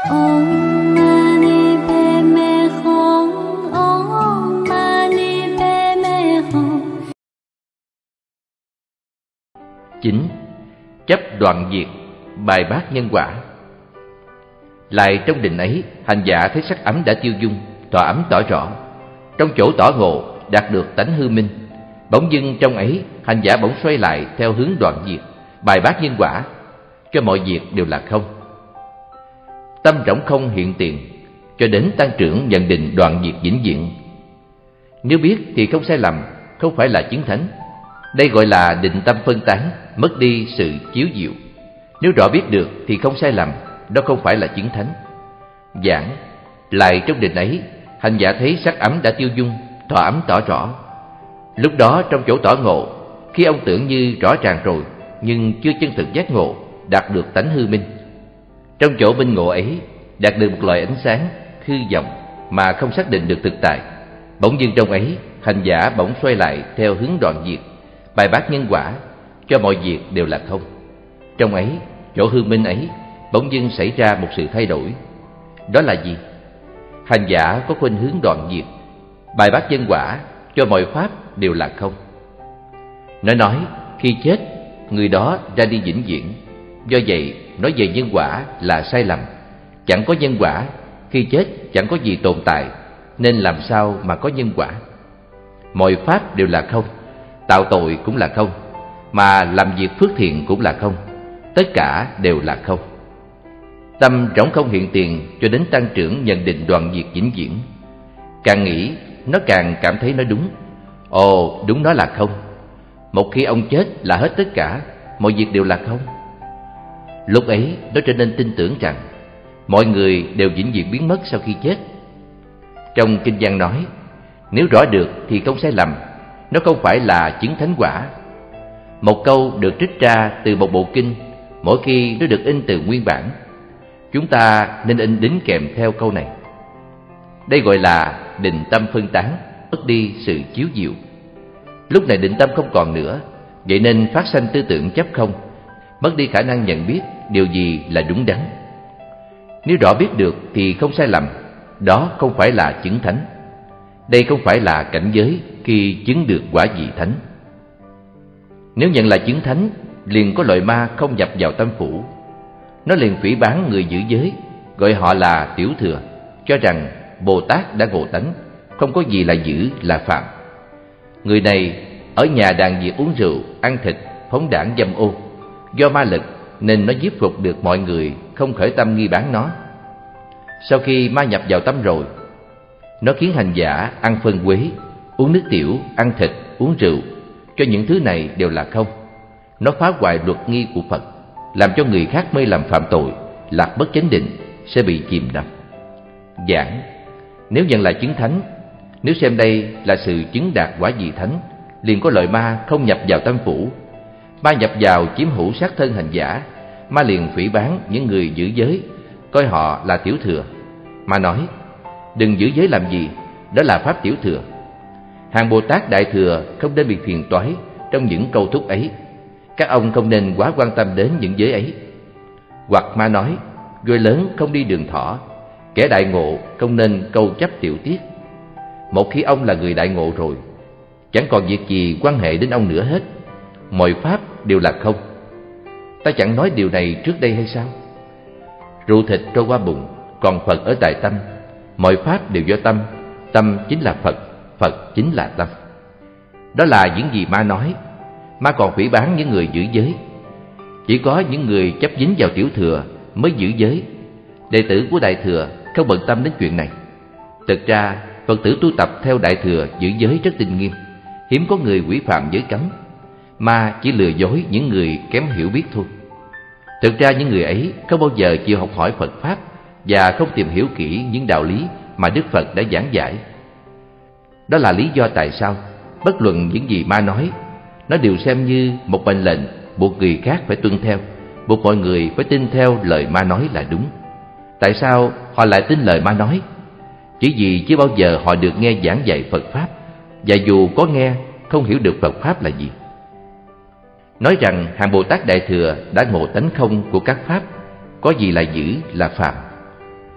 Om Mani Padme Hum. Om Mani Padme Hum. 9. Chấp đoạn diệt, bài bác nhân quả. Lại trong định ấy, hành giả thấy sắc ấm đã tiêu dung, tỏ ấm tỏ rõ. Trong chỗ tỏ ngộ, đạt được tánh hư minh. Bỗng dưng trong ấy, hành giả bỗng xoay lại theo hướng đoạn diệt, bài bác nhân quả, cho mọi việc đều là không. Tâm rỗng không hiện tiền, cho đến tăng trưởng nhận định đoạn diệt vĩnh viễn. Nếu biết thì không sai lầm, không phải là chứng thánh. Đây gọi là định tâm phân tán, mất đi sự chiếu diệu. Nếu rõ biết được thì không sai lầm, đó không phải là chứng thánh. Giảng lại trong định ấy, hành giả thấy sắc ấm đã tiêu dung, tỏ ấm tỏ rõ. Lúc đó trong chỗ tỏ ngộ, khi ông tưởng như rõ ràng rồi, nhưng chưa chân thực giác ngộ, đạt được tánh hư minh. Trong chỗ minh ngộ ấy, đạt được một loại ánh sáng hư vọng mà không xác định được thực tại. Bỗng dưng trong ấy, hành giả bỗng xoay lại theo hướng đoạn diệt, bài bác nhân quả, cho mọi việc đều là không. Trong ấy, chỗ hư minh ấy, bỗng dưng xảy ra một sự thay đổi. Đó là gì? Hành giả có khuynh hướng đoạn diệt, bài bác nhân quả, cho mọi pháp đều là không. Nó nói khi chết, người đó ra đi vĩnh viễn. Do vậy, nói về nhân quả là sai lầm. Chẳng có nhân quả, khi chết chẳng có gì tồn tại, nên làm sao mà có nhân quả? Mọi pháp đều là không, tạo tội cũng là không, mà làm việc phước thiện cũng là không. Tất cả đều là không. Tâm rỗng không hiện tiền cho đến tăng trưởng nhận định đoạn diệt vĩnh viễn. Càng nghĩ, nó càng cảm thấy nó đúng. Ồ, đúng, nó là không. Một khi ông chết là hết tất cả, mọi việc đều là không. Lúc ấy, nó trở nên tin tưởng rằng mọi người đều vĩnh viễn biến mất sau khi chết. Trong kinh văn nói, nếu rõ được thì không sai lầm, nó không phải là chứng thánh quả. Một câu được trích ra từ một bộ kinh, mỗi khi nó được in từ nguyên bản, chúng ta nên in đính kèm theo câu này. Đây gọi là định tâm phân tán, mất đi sự chiếu diệu. Lúc này định tâm không còn nữa, vậy nên phát sanh tư tưởng chấp không, mất đi khả năng nhận biết điều gì là đúng đắn. Nếu rõ biết được thì không sai lầm, đó không phải là chứng thánh. Đây không phải là cảnh giới khi chứng được quả vị thánh. Nếu nhận là chứng thánh, liền có loại ma không nhập vào tâm phủ. Nó liền phỉ báng người giữ giới, gọi họ là tiểu thừa, cho rằng Bồ Tát đã ngộ tánh, không có gì là dữ là phạm. Người này ở nhà đàn diệt uống rượu, ăn thịt, phóng đãng dâm ô. Do ma lực nên nó giết phục được mọi người không khởi tâm nghi bán nó. Sau khi ma nhập vào tâm rồi, nó khiến hành giả ăn phân quế, uống nước tiểu, ăn thịt, uống rượu, cho những thứ này đều là không. Nó phá hoại luật nghi của Phật, làm cho người khác mê lầm phạm tội, lạc bất chánh định, sẽ bị chìm đắm. Giảng nếu nhận là chứng thánh, nếu xem đây là sự chứng đạt quả vị thánh, liền có loại ma không nhập vào tâm phủ. Ma nhập vào chiếm hữu xác thân hành giả, ma liền phỉ báng những người giữ giới, coi họ là tiểu thừa. Ma nói, đừng giữ giới làm gì, đó là pháp tiểu thừa. Hàng Bồ Tát Đại Thừa không nên bị phiền toái trong những câu thúc ấy. Các ông không nên quá quan tâm đến những giới ấy. Hoặc ma nói, voi lớn không đi đường thỏ, kẻ đại ngộ không nên câu chấp tiểu tiết. Một khi ông là người đại ngộ rồi, chẳng còn việc gì quan hệ đến ông nữa hết. Mọi pháp đều là không. Ta chẳng nói điều này trước đây hay sao? Rượu thịt trôi qua bụng, còn Phật ở tại tâm. Mọi pháp đều do tâm, tâm chính là Phật, Phật chính là tâm. Đó là những gì ma nói. Ma còn phỉ báng những người giữ giới. Chỉ có những người chấp dính vào tiểu thừa mới giữ giới. Đệ tử của Đại Thừa không bận tâm đến chuyện này. Thực ra Phật tử tu tập theo Đại Thừa giữ giới rất tinh nghiêm, hiếm có người quỷ phạm giới cấm. Ma chỉ lừa dối những người kém hiểu biết thôi. Thực ra những người ấy không bao giờ chịu học hỏi Phật Pháp và không tìm hiểu kỹ những đạo lý mà Đức Phật đã giảng giải. Đó là lý do tại sao bất luận những gì ma nói, nó đều xem như một mệnh lệnh buộc người khác phải tuân theo, buộc mọi người phải tin theo lời ma nói là đúng. Tại sao họ lại tin lời ma nói? Chỉ vì chưa bao giờ họ được nghe giảng dạy Phật Pháp, và dù có nghe, không hiểu được Phật Pháp là gì. Nói rằng hàng Bồ Tát Đại Thừa đã ngộ tánh không của các Pháp, có gì là dữ là phạm.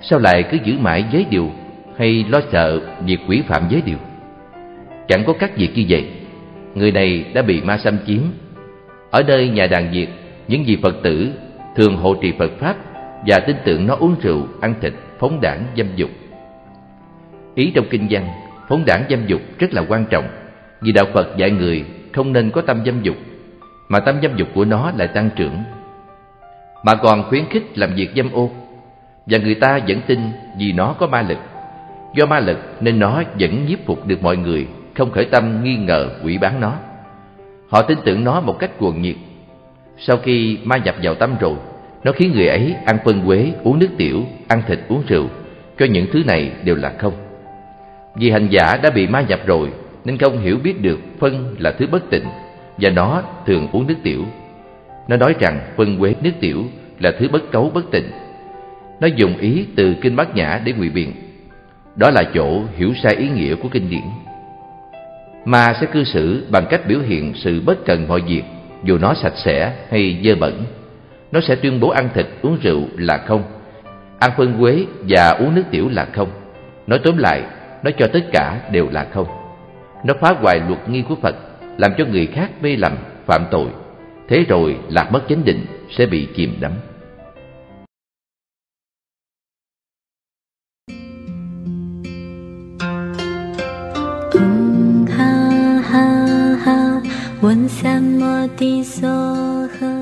sao lại cứ giữ mãi giới điều, hay lo sợ việc quỷ phạm giới điều? Chẳng có các việc như vậy. Người này đã bị ma xâm chiếm. Ở nơi nhà đàn Việt, những vị Phật tử thường hộ trì Phật Pháp và tin tưởng nó uống rượu, ăn thịt, phóng đãng dâm dục. Ý trong kinh văn, phóng đãng dâm dục rất là quan trọng, vì Đạo Phật dạy người không nên có tâm dâm dục, mà tâm dâm dục của nó lại tăng trưởng, mà còn khuyến khích làm việc dâm ô. Và người ta vẫn tin vì nó có ma lực. Do ma lực nên nó vẫn nhiếp phục được mọi người, không khởi tâm nghi ngờ quỷ bán nó. Họ tin tưởng nó một cách cuồng nhiệt. Sau khi ma nhập vào tâm rồi, nó khiến người ấy ăn phân quế, uống nước tiểu, ăn thịt, uống rượu, cho những thứ này đều là không. Vì hành giả đã bị ma nhập rồi nên không hiểu biết được phân là thứ bất tịnh, và nó thường uống nước tiểu. Nó nói rằng phân quế, nước tiểu là thứ bất cấu, bất tịnh. Nó dùng ý từ Kinh Bát Nhã để ngụy biện. Đó là chỗ hiểu sai ý nghĩa của kinh điển. Ma sẽ cư xử bằng cách biểu hiện sự bất cần mọi việc, dù nó sạch sẽ hay dơ bẩn. Nó sẽ tuyên bố ăn thịt, uống rượu là không, ăn phân quế và uống nước tiểu là không. Nói tóm lại, nó cho tất cả đều là không. Nó phá hoại luật nghi của Phật, làm cho người khác mê lầm, phạm tội. Thế rồi lạc mất chánh định, sẽ bị chìm đắm. Ha ha ha, 问三摩地所呵。